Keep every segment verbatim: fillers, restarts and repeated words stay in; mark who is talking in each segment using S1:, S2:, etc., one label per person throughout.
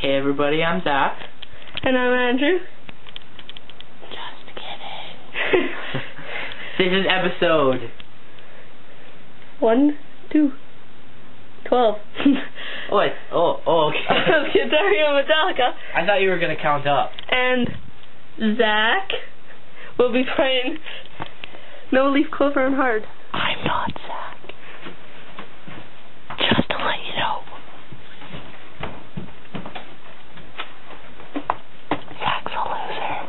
S1: Hey everybody, I'm Zach.
S2: And I'm Andrew.
S1: Just kidding. This is episode...
S2: One, two, twelve.
S1: Oh, it's, oh, oh, okay.
S2: Guitar Hero Metallica.
S1: I thought you were going to count up.
S2: And Zach will be playing No Leaf Clover on hard.
S1: I'm not Zach. Just to let you know. Zach's a loser.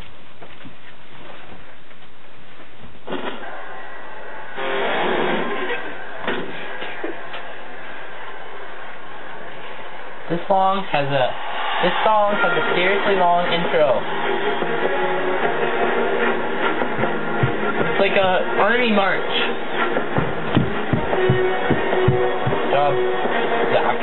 S1: This song has a this song has a seriously long intro. It's like a army march. Good job, Zach.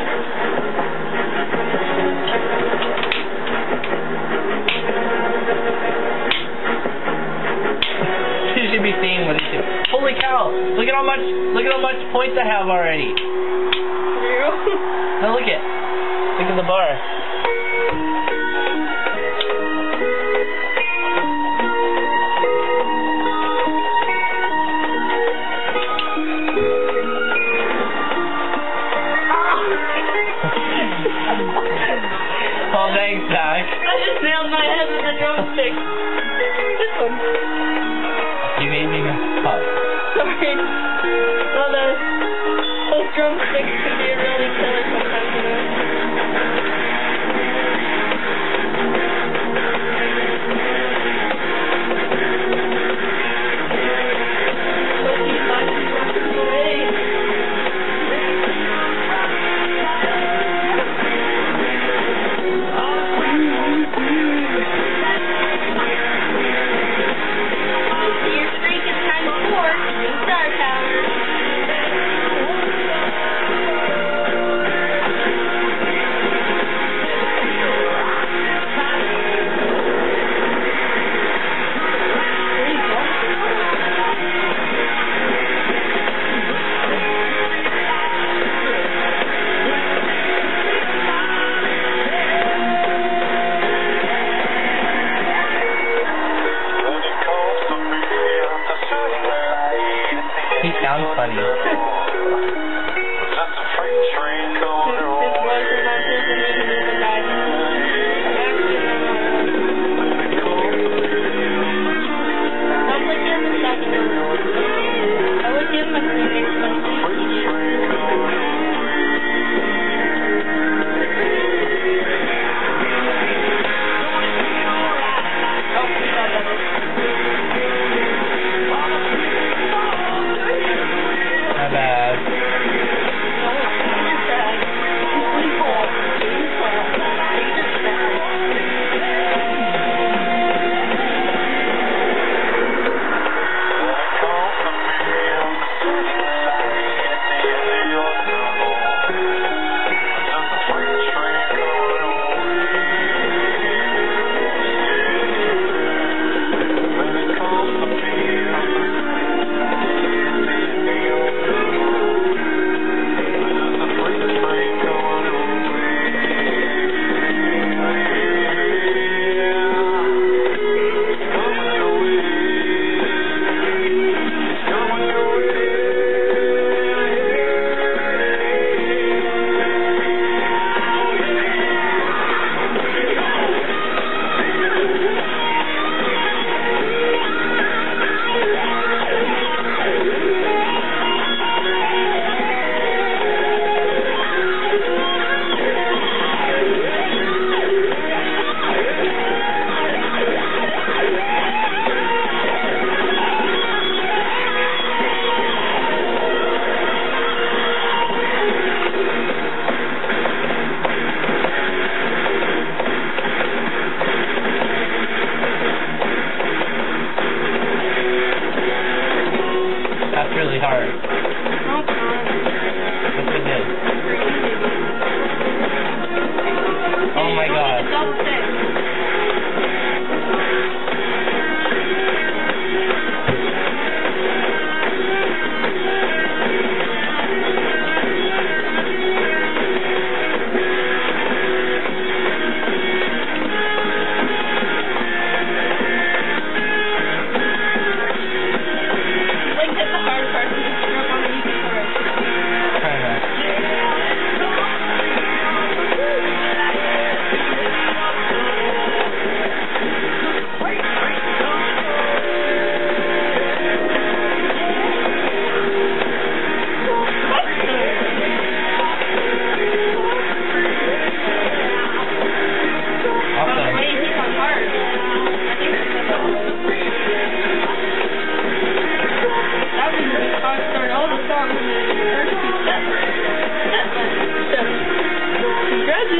S1: You should be seeing what he's doing. Holy cow! Look at how much look at how much points I have already. Now look at Look at the bar. Oh, thanks, Zach.
S2: I just nailed my head with a drumstick. This one.
S1: You made me mess up.
S2: Sorry. Well, those, those drumsticks can be really killer sometimes, you know.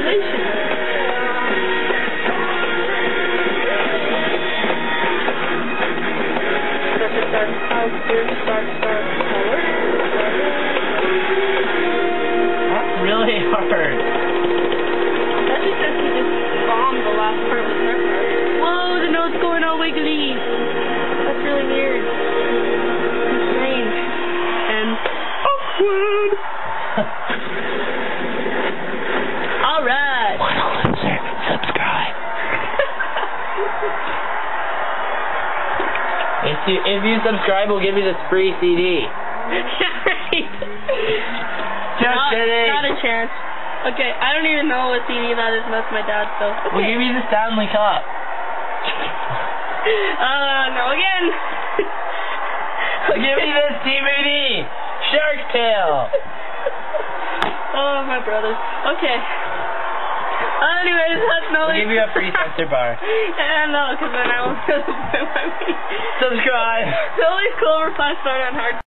S2: Congratulations. Start, start, start, start, color.
S1: That's really hard.
S2: That's because he just bombed the last part of the start part. Whoa, the note's going all wiggly. That's really weird. It's strange. And awkward. Alright.
S1: Wanna listen? Subscribe. If you, if you subscribe, we'll give you this free C D.
S2: Yeah, right.
S1: Just
S2: not,
S1: kidding.
S2: Not a chance. Okay, I don't even know what C D that is, and that's my dad, so. Okay.
S1: We'll give you the Stanley Cup.
S2: Uh, no again.
S1: We'll give you this D V D. Shark Tale.
S2: Oh, my brothers. Okay. Anyways, that's no.
S1: We'll give you a free censor bar.
S2: Yeah, no, because then I won't be able to put my
S1: Subscribe.
S2: No Leaf Clover five star on hard.